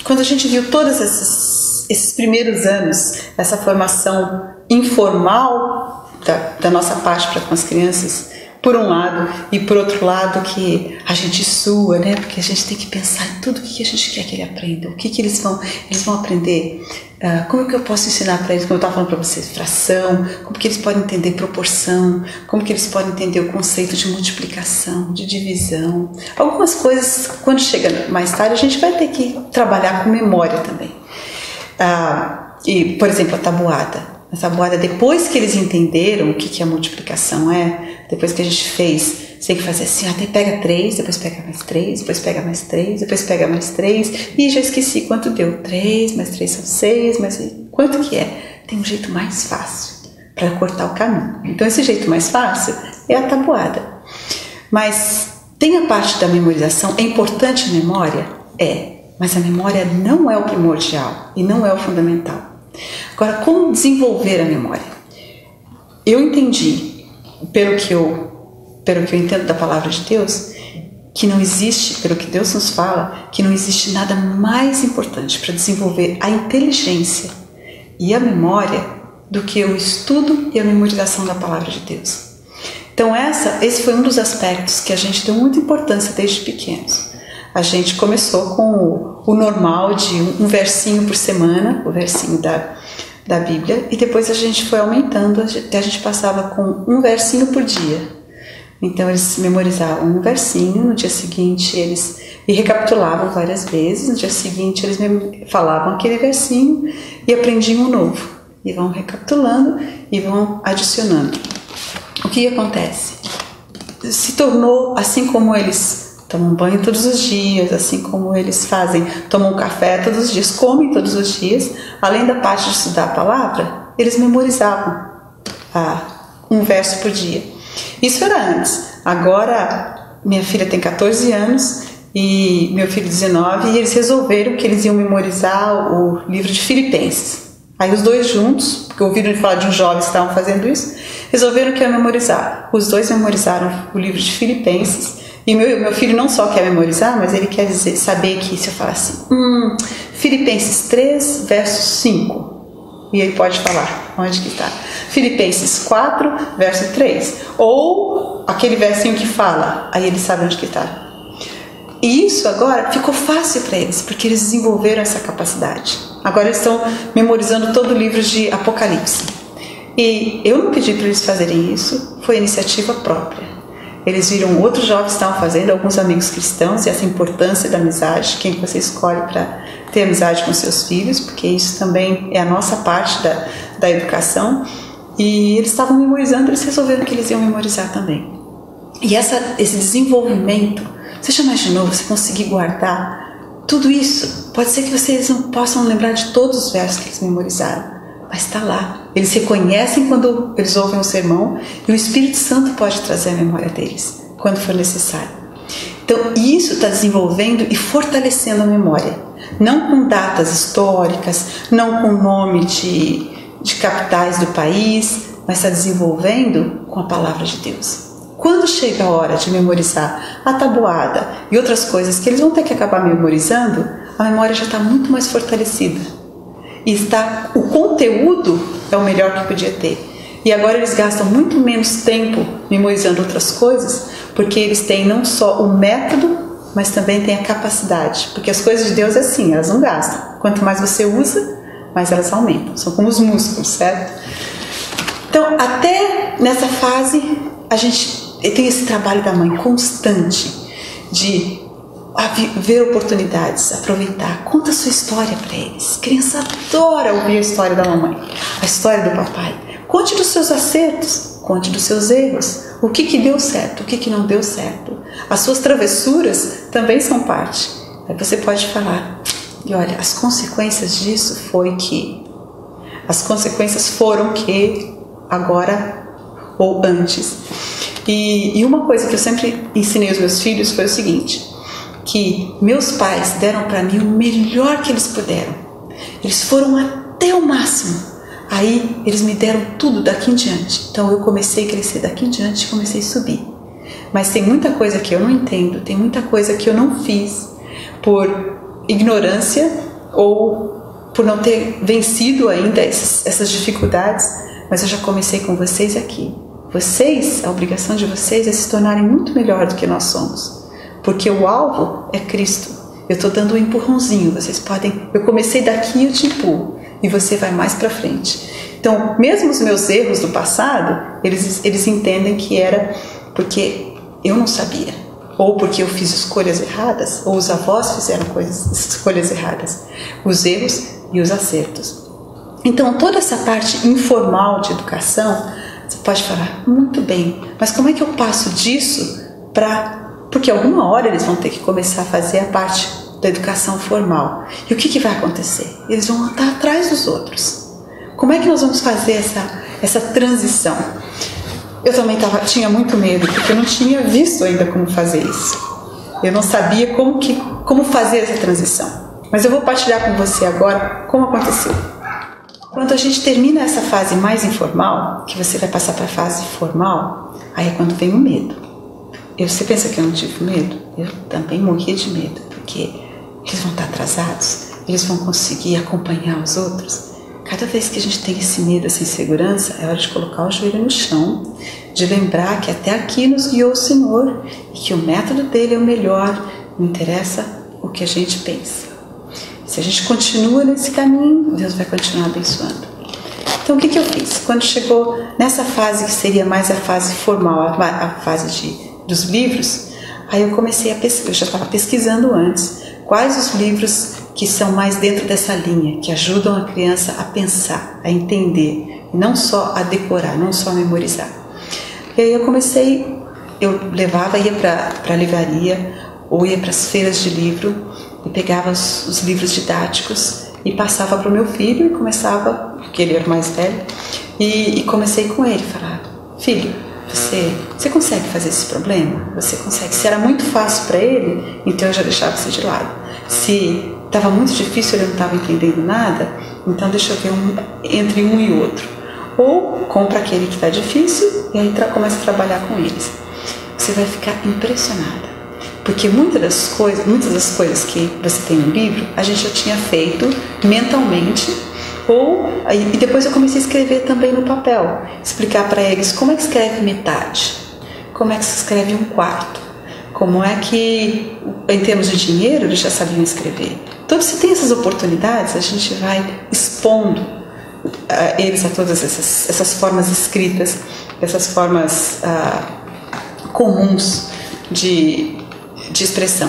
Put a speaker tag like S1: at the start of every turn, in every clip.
S1: quando a gente viu todos esses primeiros anos, essa formação informal da nossa parte para com as crianças, por um lado, e por outro lado que a gente sua, né? Porque a gente tem que pensar em tudo o que a gente quer que ele aprenda, o que eles vão aprender, como é que eu posso ensinar para eles, como eu estava falando para vocês, fração, como que eles podem entender proporção, como que eles podem entender o conceito de multiplicação, de divisão. Algumas coisas, quando chega mais tarde, a gente vai ter que trabalhar com memória também. E, por exemplo, a tabuada. A tabuada, depois que eles entenderam o que a multiplicação depois que a gente fez, você tem que fazer assim, até pega 3, depois pega mais 3, depois pega mais 3, depois pega mais 3, e já esqueci quanto deu. 3 mais 3 são 6, mas quanto que é? Tem um jeito mais fácil para cortar o caminho. Então esse jeito mais fácil é a tabuada. Mas tem a parte da memorização, é importante a memória? Mas a memória não é o primordial e não é o fundamental. Agora, como desenvolver a memória? Eu entendi, pelo que eu entendo da palavra de Deus, que não existe, pelo que Deus nos fala, que não existe nada mais importante para desenvolver a inteligência e a memória do que o estudo e a memorização da palavra de Deus. Então esse foi um dos aspectos que a gente deu muita importância desde pequenos. A gente começou com o normal de um versinho por semana, o versinho da Bíblia, e depois a gente foi aumentando, até a gente passava com um versinho por dia. Então eles memorizavam um versinho, no dia seguinte eles recapitulavam várias vezes, no dia seguinte eles falavam aquele versinho e aprendiam um novo. E vão recapitulando e vão adicionando. O que acontece? Se tornou assim como eles tomam banho todos os dias, assim como eles tomam café todos os dias, comem todos os dias, além da parte de estudar a palavra, eles memorizavam um verso por dia. Isso era antes. Agora, minha filha tem 14 anos e meu filho 19, e eles resolveram que eles iam memorizar o livro de Filipenses. Aí os dois juntos, porque ouviram falar de uns jovens que estavam fazendo isso, resolveram que iam memorizar. Os dois memorizaram o livro de Filipenses. E meu filho não só quer memorizar, mas ele quer saber que se eu falar assim, Filipenses 3, verso 5, e ele pode falar onde que está. Filipenses 4, verso 3, ou aquele versinho que fala, aí ele sabe onde que está. E isso agora ficou fácil para eles, porque eles desenvolveram essa capacidade. Agora eles estão memorizando todo o livro de Apocalipse. E eu não pedi para eles fazerem isso, foi iniciativa própria. Eles viram outros jovens que estavam fazendo, alguns amigos cristãos, e essa importância da amizade, quem você escolhe para ter amizade com seus filhos, porque isso também é a nossa parte da educação. E eles estavam memorizando, eles resolveram que eles iam memorizar também. E esse desenvolvimento, você já imaginou você conseguir guardar tudo isso? Pode ser que vocês não possam lembrar de todos os versos que eles memorizaram, mas está lá. Eles reconhecem quando eles ouvem um sermão e o Espírito Santo pode trazer a memória deles quando for necessário. Então isso está desenvolvendo e fortalecendo a memória. Não com datas históricas, não com nome de capitais do país, mas está desenvolvendo com a palavra de Deus. Quando chega a hora de memorizar a tabuada e outras coisas que eles vão ter que acabar memorizando, a memória já está muito mais fortalecida. E o conteúdo é o melhor que podia ter. E agora eles gastam muito menos tempo memorizando outras coisas, porque eles têm não só o método, mas também têm a capacidade. Porque as coisas de Deus é assim, elas não gastam. Quanto mais você usa, mais elas aumentam. São como os músculos, certo? Então, até nessa fase, a gente tem esse trabalho da mãe constante de ver oportunidades, aproveitar. Conta a sua história para eles. A criança adora ouvir a história da mamãe, a história do papai. Conte dos seus acertos, conte dos seus erros. O que deu certo, o que não deu certo. As suas travessuras também são parte. Aí você pode falar, e olha, as consequências disso as consequências foram que, agora ou antes. E uma coisa que eu sempre ensinei aos meus filhos foi o seguinte, que meus pais deram para mim o melhor que eles puderam. Eles foram até o máximo. Aí eles me deram tudo daqui em diante. Então eu comecei a crescer daqui em diante, comecei a subir. Mas tem muita coisa que eu não entendo, tem muita coisa que eu não fiz por ignorância ou por não ter vencido ainda essas dificuldades, mas eu já comecei com vocês aqui. Vocês, a obrigação de vocês é se tornarem muito melhor do que nós somos, porque o alvo é Cristo. Eu estou dando um empurrãozinho, vocês podem, eu comecei daqui e eu te empurro, e você vai mais para frente. Então, mesmo os meus erros do passado, eles entendem que era porque eu não sabia, ou porque eu fiz escolhas erradas, ou os avós fizeram escolhas erradas, os erros e os acertos. Então, toda essa parte informal de educação, você pode falar, muito bem, mas como é que eu passo disso para... Porque alguma hora eles vão ter que começar a fazer a parte da educação formal. E o que vai acontecer? Eles vão estar atrás dos outros. Como é que nós vamos fazer essa transição? Eu também tinha muito medo, porque eu não tinha visto ainda como fazer isso. Eu não sabia como fazer essa transição. Mas eu vou partilhar com você agora como aconteceu. Quando a gente termina essa fase mais informal, que você vai passar para a fase formal, aí é quando vem o medo. Você pensa que eu não tive medo? Eu também morria de medo, porque eles vão estar atrasados, eles vão conseguir acompanhar os outros. Cada vez que a gente tem esse medo, essa insegurança, é hora de colocar o joelho no chão, de lembrar que até aqui nos guiou o Senhor e que o método dele é o melhor, não interessa o que a gente pensa. Se a gente continua nesse caminho, Deus vai continuar abençoando. Então o que eu fiz? Quando chegou nessa fase que seria mais a fase formal, a fase dos livros, aí eu comecei a pesquisar, eu já estava pesquisando antes, quais os livros que são mais dentro dessa linha, que ajudam a criança a pensar, a entender, não só a decorar, não só a memorizar. E aí eu levava, ia para a livraria, ou ia para as feiras de livro, e pegava os livros didáticos, e passava para o meu filho, e começava, porque ele era o mais velho, e comecei com ele, falar, filho, você consegue fazer esse problema? Você consegue? Se era muito fácil para ele, então eu já deixava você de lado. Se estava muito difícil, ele não estava entendendo nada, então deixa eu ver entre um e outro. Ou compra aquele que está difícil e aí começa a trabalhar com eles. Você vai ficar impressionada, porque muitas das coisas que você tem no livro, a gente já tinha feito mentalmente. E depois eu comecei a escrever também no papel, explicar para eles como é que escreve metade, como é que se escreve um quarto, como é que, em termos de dinheiro, eles já sabiam escrever. Então, se tem essas oportunidades, a gente vai expondo eles a todas essas formas escritas, essas formas comuns de expressão.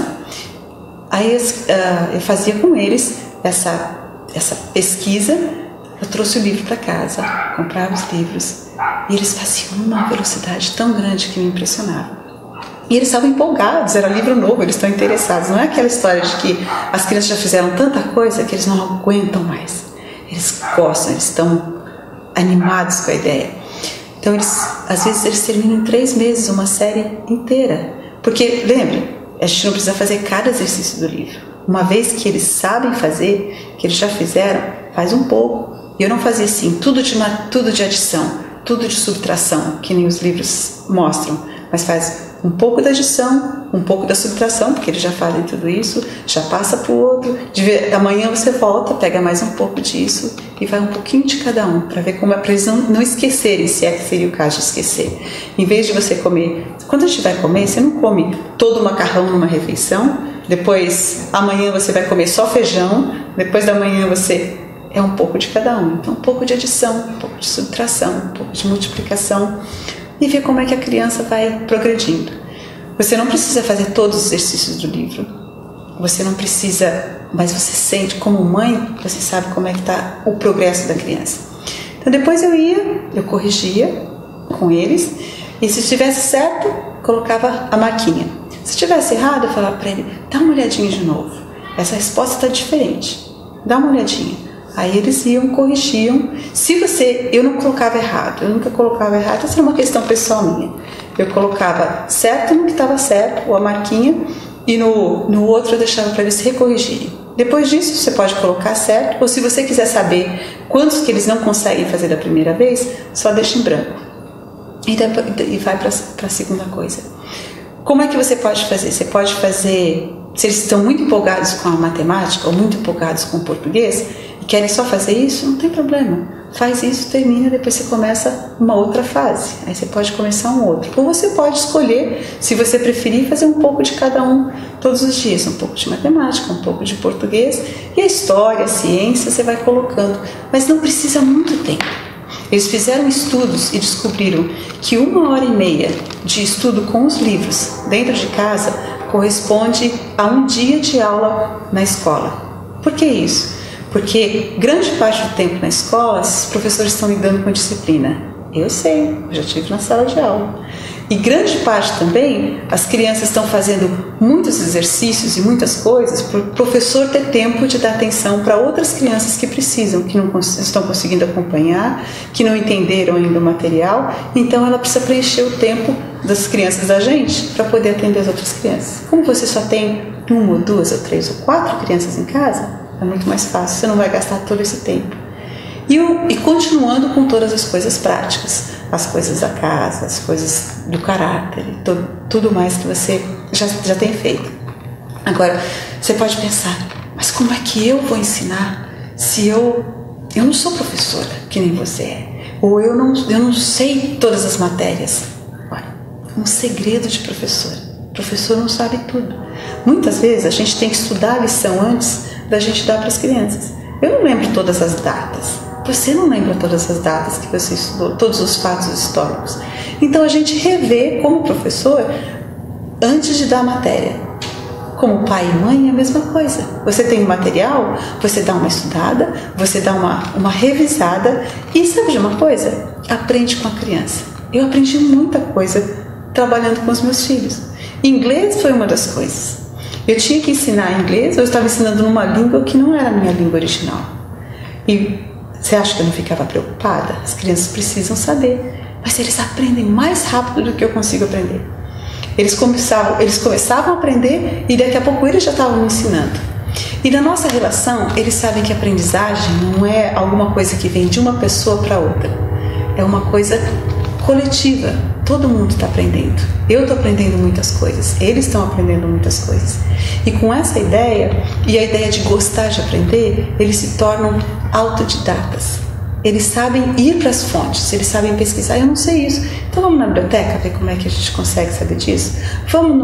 S1: Aí eu fazia com eles essa pesquisa, eu trouxe o livro para casa, comprava os livros e eles faziam uma velocidade tão grande que me impressionava. E eles estavam empolgados, era livro novo, eles estão interessados. Não é aquela história de que as crianças já fizeram tanta coisa que eles não aguentam mais. Eles gostam, eles estão animados com a ideia. Então, às vezes, eles terminam em 3 meses uma série inteira. Porque, lembre, a gente não precisa fazer cada exercício do livro. Uma vez que eles sabem fazer, que eles já fizeram, faz um pouco. E eu não fazia assim, tudo de adição, tudo de subtração, que nem os livros mostram. Mas faz um pouco da adição, um pouco da subtração, porque eles já fazem tudo isso, já passa para o outro. Amanhã você volta, pega mais um pouco disso e vai um pouquinho de cada um, para ver como é, para eles não esquecerem, se é que seria o caso de esquecer. Em vez de você comer, quando a gente vai comer, você não come todo o macarrão numa refeição, depois amanhã você vai comer só feijão, depois da manhã você... É um pouco de cada um. Então, um pouco de adição, um pouco de subtração, um pouco de multiplicação, e ver como é que a criança vai progredindo. Você não precisa fazer todos os exercícios do livro. Você não precisa, mas você sente, como mãe, você sabe como é que está o progresso da criança. Então, depois eu corrigia com eles, e se estivesse certo, colocava a marquinha. Se estivesse errado, eu falava para ele, dá uma olhadinha de novo. Essa resposta está diferente. Dá uma olhadinha. Aí eles iam, corrigiam. Eu não colocava errado, eu nunca colocava errado, essa é uma questão pessoal minha. Eu colocava certo no que estava certo, ou a marquinha, e no outro eu deixava para eles recorrigirem. Depois disso, você pode colocar certo, ou se você quiser saber quantos que eles não conseguem fazer da primeira vez, só deixa em branco. E vai para a segunda coisa. Como é que você pode fazer? Você pode fazer Se eles estão muito empolgados com a matemática ou muito empolgados com o português e querem só fazer isso, não tem problema. Faz isso, termina, depois você começa uma outra fase. Aí você pode começar um outro. Ou você pode escolher, se você preferir, fazer um pouco de cada um todos os dias. Um pouco de matemática, um pouco de português. E a história, a ciência, você vai colocando. Mas não precisa muito tempo. Eles fizeram estudos e descobriram que 1h30 de estudo com os livros dentro de casa corresponde a um dia de aula na escola. Por que isso? Porque grande parte do tempo na escola, os professores estão lidando com disciplina. Eu sei, eu já estive na sala de aula. E grande parte também, as crianças estão fazendo muitos exercícios e muitas coisas para o professor ter tempo de dar atenção para outras crianças que precisam, que não estão conseguindo acompanhar, que não entenderam ainda o material. Então ela precisa preencher o tempo das crianças da gente para poder atender as outras crianças. Como você só tem 1 ou 2 ou 3 ou 4 crianças em casa, é muito mais fácil, você não vai gastar todo esse tempo. E continuando com todas as coisas práticas, as coisas da casa, as coisas do caráter, tudo mais que você já tem feito. Agora, você pode pensar, mas como é que eu vou ensinar se eu não sou professora, que nem você é? Ou eu não sei todas as matérias? Olha, um segredo de professora. O professor não sabe tudo. Muitas vezes a gente tem que estudar a lição antes da gente dar para as crianças. Eu não lembro todas as datas. Você não lembra todas as datas que você estudou, todos os fatos históricos. Então a gente revê como professor antes de dar a matéria. Como pai e mãe é a mesma coisa. Você tem um material, você dá uma estudada, você dá uma revisada e sabe de uma coisa? Aprende com a criança. Eu aprendi muita coisa trabalhando com os meus filhos. Inglês foi uma das coisas. Eu tinha que ensinar inglês, eu estava ensinando numa língua que não era a minha língua original. E você acha que eu não ficava preocupada? As crianças precisam saber, mas eles aprendem mais rápido do que eu consigo aprender. Eles começavam a aprender e daqui a pouco eles já estavam me ensinando. E na nossa relação, eles sabem que a aprendizagem não é alguma coisa que vem de uma pessoa para outra. É uma coisa coletiva. Todo mundo está aprendendo. Eu estou aprendendo muitas coisas. Eles estão aprendendo muitas coisas. E com essa ideia, e a ideia de gostar de aprender, eles se tornam autodidatas. Eles sabem ir para as fontes, eles sabem pesquisar. Eu não sei isso. Então vamos na biblioteca ver como é que a gente consegue saber disso? Vamos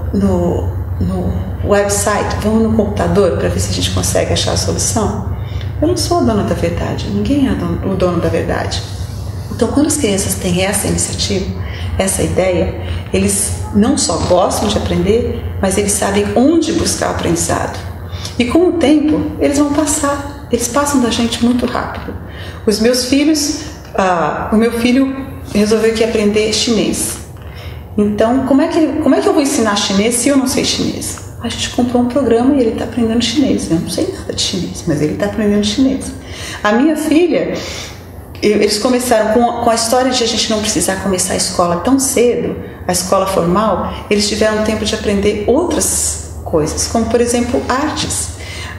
S1: no website, vamos no computador para ver se a gente consegue achar a solução? Eu não sou a dona da verdade. Ninguém é o dono da verdade. Então, quando as crianças têm essa iniciativa, essa ideia, eles não só gostam de aprender, mas eles sabem onde buscar o aprendizado. E com o tempo, eles vão passar. Eles passam da gente muito rápido. Os meus filhos, o meu filho resolveu que ia aprender chinês. Então, como é que eu vou ensinar chinês se eu não sei chinês? A gente comprou um programa e ele está aprendendo chinês. Eu não sei nada de chinês, mas ele está aprendendo chinês. A minha filha... Eles começaram com a história de a gente não precisar começar a escola tão cedo, a escola formal, eles tiveram tempo de aprender outras coisas, como por exemplo artes.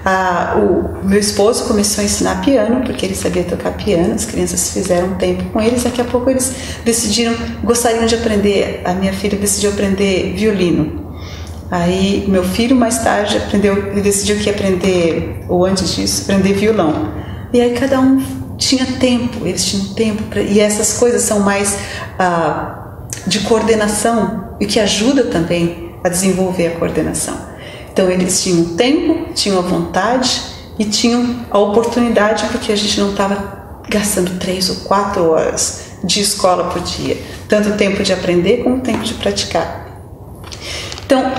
S1: O meu esposo começou a ensinar piano, porque ele sabia tocar piano, as crianças fizeram tempo com eles, daqui a pouco eles gostariam de aprender, a minha filha decidiu aprender violino. Aí meu filho mais tarde decidiu que ia aprender, ou antes disso, aprender violão. E aí cada um tinha tempo, eles tinham tempo, e essas coisas são mais de coordenação, e que ajuda também a desenvolver a coordenação. Então eles tinham tempo, tinham a vontade e tinham a oportunidade, porque a gente não estava gastando 3 ou 4 horas de escola por dia, tanto tempo de aprender como tempo de praticar. Então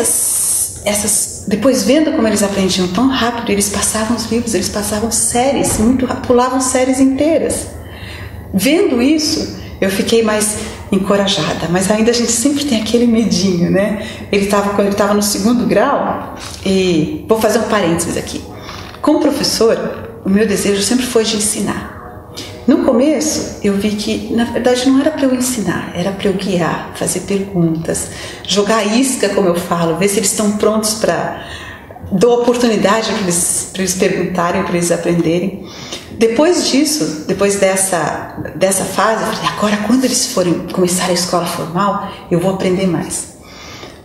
S1: depois vendo como eles aprendiam tão rápido, eles passavam os livros, eles passavam séries, pulavam séries inteiras. Vendo isso, eu fiquei mais encorajada, mas ainda a gente sempre tem aquele medinho, né? Quando ele estava no 2º grau, e vou fazer um parênteses aqui. Como professor, o meu desejo sempre foi de ensinar. No começo, eu vi que, na verdade, não era para eu ensinar, era para eu guiar, fazer perguntas, jogar isca, como eu falo, ver se eles estão prontos para... Dou oportunidade para eles perguntarem, para eles aprenderem. Depois disso, depois dessa fase, eu falei, agora quando eles começarem a escola formal, eu vou aprender mais.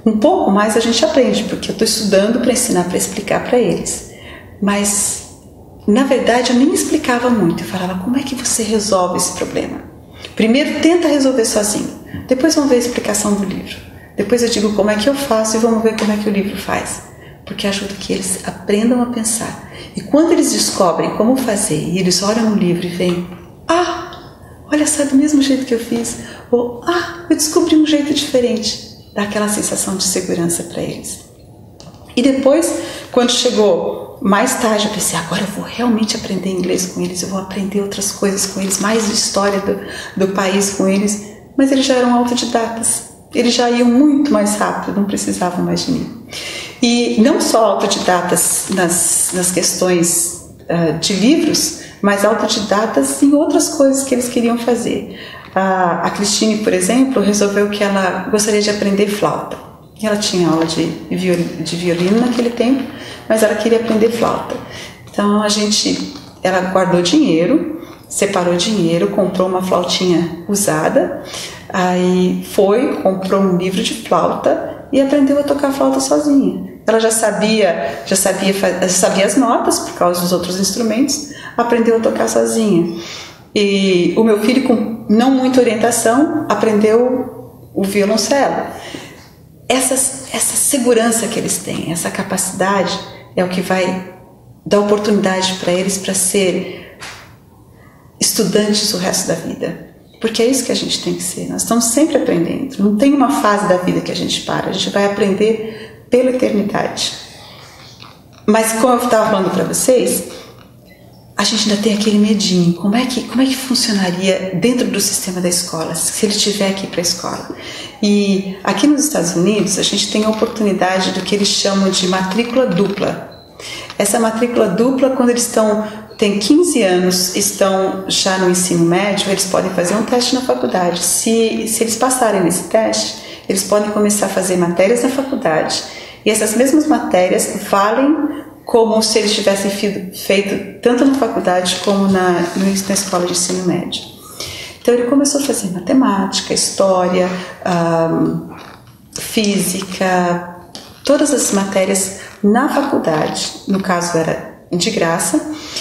S1: Um pouco mais a gente aprende, porque eu estou estudando para ensinar, para explicar para eles. Mas, na verdade, eu nem explicava muito. Eu falava, como é que você resolve esse problema? Primeiro tenta resolver sozinho, depois vamos ver a explicação do livro. Depois eu digo como é que eu faço e vamos ver como é que o livro faz. Porque ajuda que eles aprendam a pensar. E quando eles descobrem como fazer e eles olham no livro e veem, olha só, do mesmo jeito que eu fiz, ou eu descobri um jeito diferente, dá aquela sensação de segurança para eles. E depois, quando chegou mais tarde, eu pensei, agora eu vou realmente aprender inglês com eles, eu vou aprender outras coisas com eles, mais história do país com eles. Mas eles já eram autodidatas, eles já iam muito mais rápido, não precisavam mais de mim. E não só autodidatas nas questões de livros, mas autodidatas em outras coisas que eles queriam fazer. A Cristine, por exemplo, resolveu que ela gostaria de aprender flauta. Ela tinha aula de violino naquele tempo, mas ela queria aprender flauta. Então ela guardou dinheiro, separou dinheiro, comprou uma flautinha usada, aí comprou um livro de flauta e aprendeu a tocar flauta sozinha. Ela já sabia as notas por causa dos outros instrumentos, aprendeu a tocar sozinha. E o meu filho, com não muita orientação, aprendeu o violoncelo. Essa segurança que eles têm, essa capacidade é o que vai dar oportunidade para eles para ser estudantes o resto da vida. Porque é isso que a gente tem que ser. Nós estamos sempre aprendendo. Não tem uma fase da vida que a gente para. A gente vai aprender pela eternidade. Mas como eu estava falando para vocês, a gente ainda tem aquele medinho. Como é que funcionaria dentro do sistema da escola, se ele estiver aqui para a escola? E aqui nos Estados Unidos, a gente tem a oportunidade do que eles chamam de matrícula dupla. Essa matrícula dupla, quando eles têm 15 anos, estão já no ensino médio, eles podem fazer um teste na faculdade. Se eles passarem nesse teste, eles podem começar a fazer matérias na faculdade. E essas mesmas matérias valem como se eles tivessem feito tanto na faculdade como na escola de ensino médio. Então ele começou a fazer matemática, história, física, todas as matérias na faculdade. No caso era de graça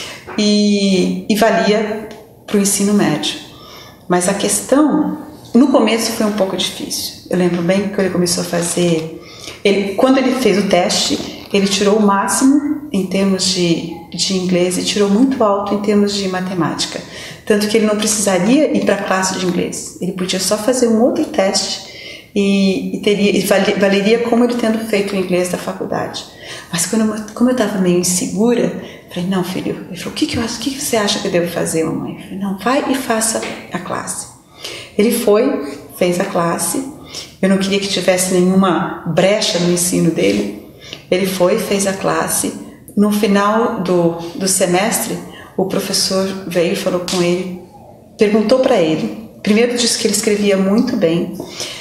S1: e valia para o ensino médio. Mas a questão, no começo foi um pouco difícil. Eu lembro bem que ele começou a fazer... Quando ele fez o teste, ele tirou o máximo em termos de inglês e tirou muito alto em termos de matemática. Tanto que ele não precisaria ir para a classe de inglês. Ele podia só fazer um outro teste e valeria como ele tendo feito o inglês da faculdade. Mas como eu estava meio insegura, eu falei, não, filho. Ele falou, o que você acha que eu devo fazer, mamãe? Eu falei, não, vai e faça a classe. Ele foi, fez a classe. Eu não queria que tivesse nenhuma brecha no ensino dele. Ele foi, fez a classe. No final do semestre, o professor veio e falou com ele, perguntou para ele. Primeiro disse que ele escrevia muito bem.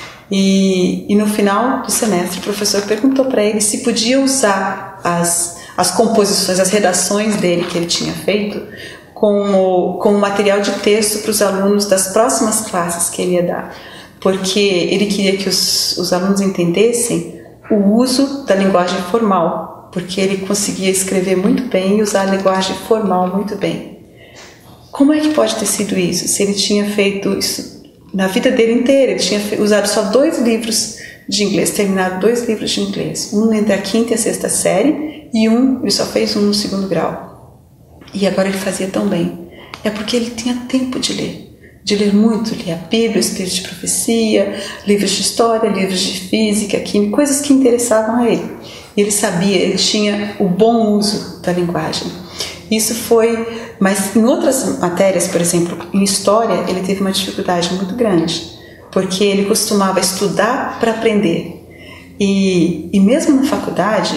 S1: E no final do semestre, o professor perguntou para ele se podia usar as composições, as redações dele que ele tinha feito como material de texto para os alunos das próximas classes que ele ia dar. Porque ele queria que os alunos entendessem o uso da linguagem formal, porque ele conseguia escrever muito bem e usar a linguagem formal muito bem. Como é que pode ter sido isso? Se ele tinha feito isso na vida dele inteira, ele tinha usado só 2 livros de inglês, terminado 2 livros de inglês, um entre a 5ª e a 6ª série e ele só fez um no 2º grau. E agora ele fazia tão bem. É porque ele tinha tempo de ler muito, lia a Bíblia, o Espírito de Profecia, livros de história, livros de física, química, coisas que interessavam a ele. E ele sabia, ele tinha o bom uso da linguagem. Isso foi, mas em outras matérias, por exemplo, em história, ele teve uma dificuldade muito grande, porque ele costumava estudar para aprender. E mesmo na faculdade,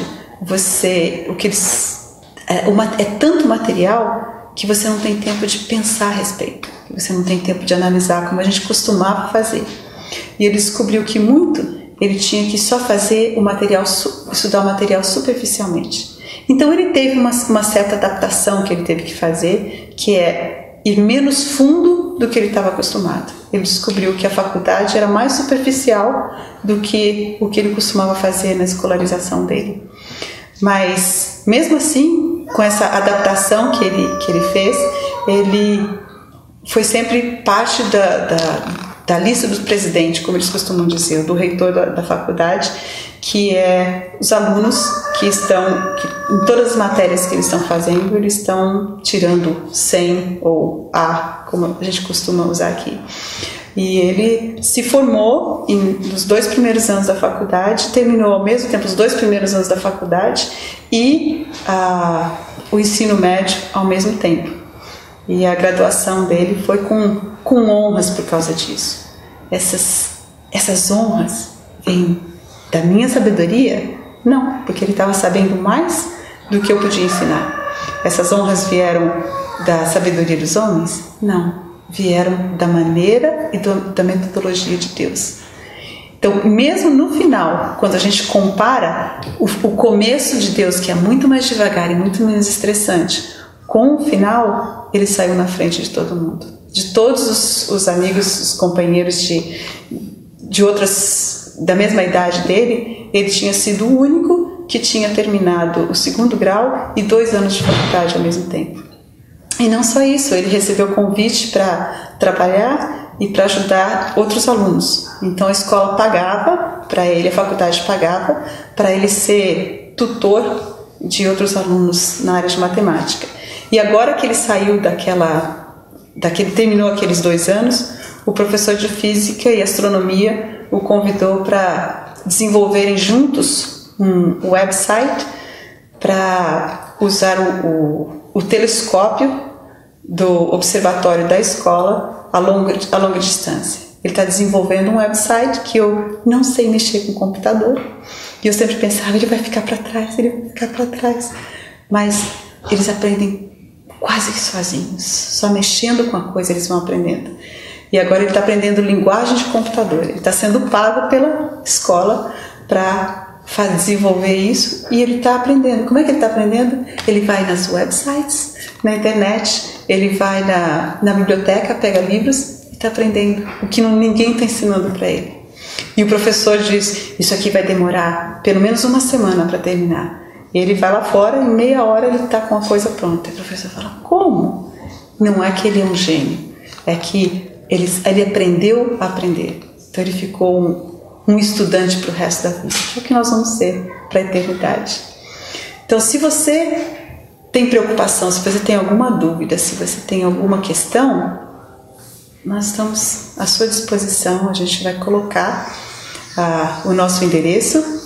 S1: é tanto material que você não tem tempo de pensar a respeito, que você não tem tempo de analisar como a gente costumava fazer. E ele descobriu que ele tinha que só fazer estudar o material superficialmente. Então ele teve uma certa adaptação que ele teve que fazer, que é ir menos fundo tudo do que ele estava acostumado. Ele descobriu que a faculdade era mais superficial do que o que ele costumava fazer na escolarização dele. Mas, mesmo assim, com essa adaptação que ele fez, ele foi sempre parte da lista do presidente, como eles costumam dizer, do reitor da faculdade, que é os alunos que em todas as matérias que eles estão fazendo, eles estão tirando 100 ou A, como a gente costuma usar aqui. E ele se formou nos 2 primeiros anos da faculdade, terminou ao mesmo tempo os 2 primeiros anos da faculdade e o ensino médio ao mesmo tempo. E a graduação dele foi com honras por causa disso. Essas honras vêm da minha sabedoria? Não, porque ele estava sabendo mais do que eu podia ensinar. Essas honras vieram da sabedoria dos homens? Não, vieram da maneira e da metodologia de Deus. Então, mesmo no final, quando a gente compara o começo de Deus, que é muito mais devagar e muito menos estressante, com o final, ele saiu na frente de todo mundo. De todos os amigos, os companheiros de outras da mesma idade dele, ele tinha sido o único que tinha terminado o 2º grau e 2 anos de faculdade ao mesmo tempo. E não só isso, ele recebeu convite para trabalhar e para ajudar outros alunos. Então a escola pagava para ele, a faculdade pagava para ele ser tutor de outros alunos na área de matemática. E agora que ele saiu terminou aqueles 2 anos, o professor de física e astronomia o convidou para desenvolverem juntos um website para usar o telescópio do observatório da escola a longa distância. Ele está desenvolvendo um website que eu não sei mexer com computador. E eu sempre pensava, ele vai ficar para trás. Mas eles aprendem quase que sozinhos. Só mexendo com a coisa eles vão aprendendo. E agora ele está aprendendo linguagem de computador. Ele está sendo pago pela escola para desenvolver isso e ele está aprendendo. Como é que ele está aprendendo? Ele vai nas websites, na internet, ele vai na biblioteca, pega livros e está aprendendo o que ninguém está ensinando para ele. E o professor diz, isso aqui vai demorar pelo menos 1 semana para terminar. E ele vai lá fora e em meia hora ele está com a coisa pronta. E o professor fala, como? Não é que ele é um gênio, é que ele aprendeu a aprender. Então ele ficou um estudante para o resto da vida. Que é o que nós vamos ser para a eternidade. Então, se você tem preocupação, se você tem alguma dúvida, se você tem alguma questão, nós estamos à sua disposição. A gente vai colocar o nosso endereço